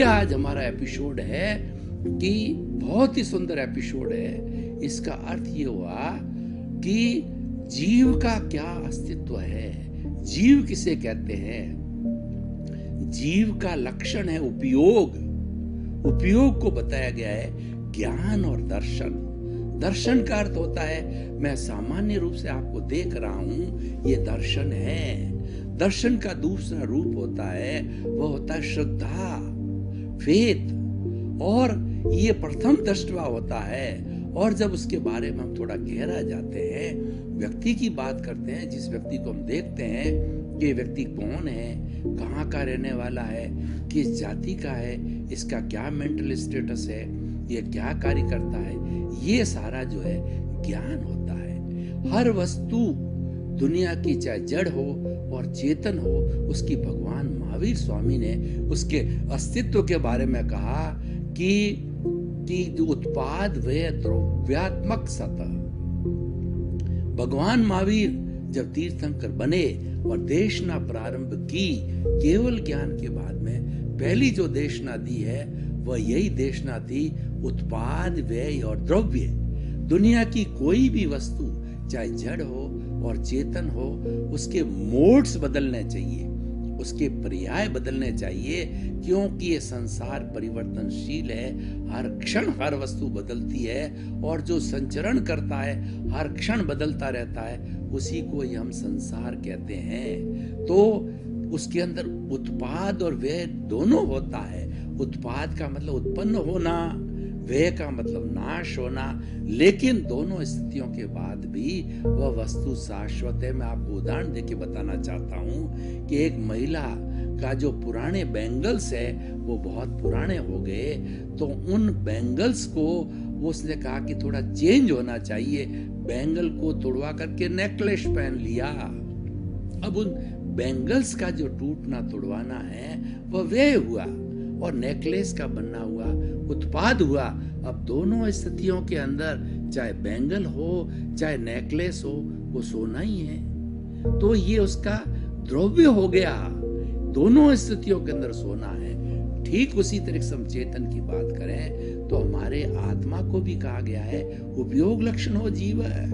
आज हमारा एपिसोड है कि बहुत ही सुंदर एपिसोड है। इसका अर्थ ये हुआ कि जीव का क्या अस्तित्व है, जीव किसे कहते हैं। जीव का लक्षण है उपयोग। उपयोग को बताया गया है ज्ञान और दर्शन। दर्शन का अर्थ होता है मैं सामान्य रूप से आपको देख रहा हूं, ये दर्शन है। दर्शन का दूसरा रूप होता है, वह होता है श्रद्धा, फेथ, और ये प्रथम दृष्टवा होता है। और जब उसके बारे में हम थोड़ा गहरा जाते हैं, व्यक्ति की बात करते हैं, जिस व्यक्ति को हम देखते हैं कि व्यक्ति कौन है, कहाँ का रहने वाला है, किस जाति का है, इसका क्या मेंटल स्टेटस है, ये क्या कार्य करता है, ये सारा जो है ज्ञान होता है। हर वस्तु दुनिया की चाहे जड़ हो और चेतन हो, उसकी भगवान महावीर स्वामी ने उसके अस्तित्व के बारे में कहा कि जो उत्पाद वे द्रव्यात्मक सतह। भगवान महावीर जब तीर्थंकर बने और देशना प्रारंभ की, केवल ज्ञान के बाद में पहली जो देशना दी है वह यही देशना थी, उत्पाद व्यय और द्रव्य। दुनिया की कोई भी वस्तु चाहे जड़ हो और चेतन हो, उसके मोड्स बदलने चाहिए, उसके पर्याय बदलने चाहिए, क्योंकि ये संसार परिवर्तनशील है। हर क्षण हर वस्तु बदलती है और जो संचरण करता है हर क्षण बदलता रहता है, उसी को ही हम संसार कहते हैं। तो उसके अंदर उत्पाद और व्यय दोनों होता है। उत्पाद का मतलब उत्पन्न होना, व्यय का मतलब नाश होना, लेकिन दोनों स्थितियों के बाद भी वह वस्तु शाश्वत है। मैं आपको उदाहरण देके बताना चाहता हूँ कि एक महिला का जो पुराने बैंगल्स है वो बहुत पुराने हो गए, तो उन बैंगल्स को उसने कहा कि थोड़ा चेंज होना चाहिए। बैंगल को तोड़वा करके नेकलेस पहन लिया। अब उन बैंगल्स का जो टूटना तोड़वाना है वह व्यय हुआ और नेकलेस का बनना हुआ उत्पाद हुआ। अब दोनों स्थितियों के अंदर चाहे बैंगल हो चाहे नेकलेस हो, वो सोना ही है। तो ये उसका द्रव्य हो गया, दोनों स्थितियों के अंदर सोना है। ठीक उसी तरह से हम चेतन की बात करें तो हमारे आत्मा को भी कहा गया है उपयोग लक्षण हो जीव है।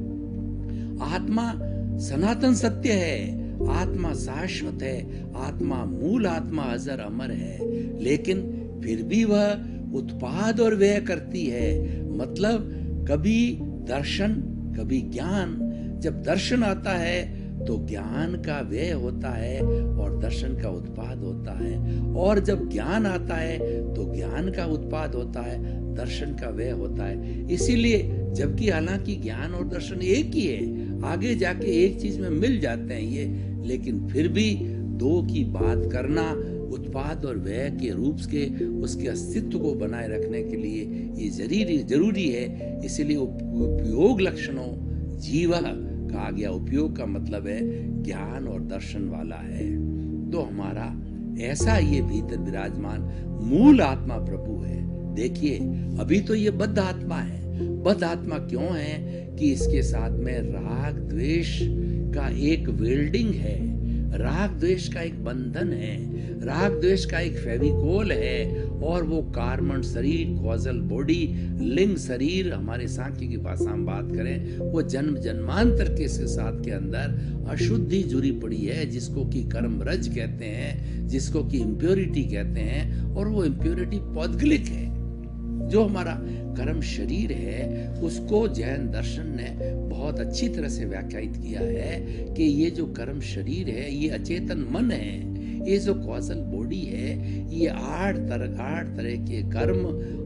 आत्मा सनातन सत्य है, आत्मा शाश्वत है, आत्मा मूल आत्मा अजर अमर है, लेकिन फिर भी वह उत्पाद और व्यय करती है। मतलब कभी दर्शन कभी ज्ञान। जब दर्शन आता है तो ज्ञान का व्यय होता है और दर्शन का उत्पाद होता है, और जब ज्ञान आता है तो ज्ञान का उत्पाद होता है, दर्शन का व्यय होता है। इसीलिए जबकि हालांकि ज्ञान और दर्शन एक ही है, आगे जाके एक चीज में मिल जाते हैं ये, लेकिन फिर भी दो की बात करना उत्पाद और व्यय के रूप के उसके अस्तित्व को बनाए रखने के लिए ये जरूरी है। इसीलिए उपयोग लक्षणों जीव कहा गया। उपयोग का मतलब है ज्ञान और दर्शन वाला है। तो हमारा ऐसा ये भीतर विराजमान मूल आत्मा प्रभु है। देखिए अभी तो ये बद्ध आत्मा है। बद्ध आत्मा क्यों है कि इसके साथ में राग द्वेष का एक वेल्डिंग है, राग द्वेष का एक बंधन है, राग द्वेष का एक फेविकोल है, और वो कार्मण शरीर, कॉजल बॉडी, लिंग शरीर, हमारे सांख्य की भाषा में बात करें, वो जन्म जन्मांतर के साथ के अंदर अशुद्धि जुड़ी पड़ी है, जिसको कि कर्म रज कहते हैं, जिसको कि इम्प्योरिटी कहते हैं। और वो इम्प्योरिटी पौद्गलिक है। जो हमारा कर्म शरीर है उसको जैन दर्शन ने बहुत अच्छी तरह से व्याख्यायित किया है कि ये जो कर्म शरीर है ये अचेतन मन है। ये जो कॉजल बॉडी है ये आठ तरह के कर्म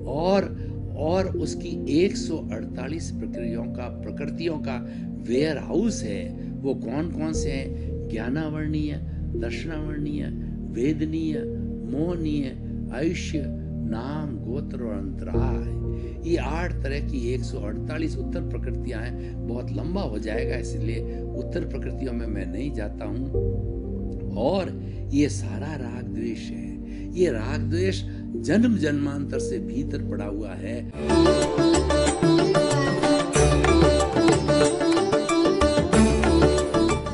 और उसकी 148 प्रकृतियों का वेयर हाउस है। वो कौन कौन से हैं? ज्ञानावर्णीय, दर्शनावर्णीय, वेदनीय, मोहनीय, आयुष्य, नाम, गोत्र और अंतराय। ये 8 तरह की 148 उत्तर प्रकृतियां हैं। बहुत लंबा हो जाएगा, इसलिए उत्तर प्रकृतियों में मैं नहीं जाता हूं। और ये सारा राग द्वेष है। ये राग द्वेष जन्म जन्मांतर से भीतर पड़ा हुआ है।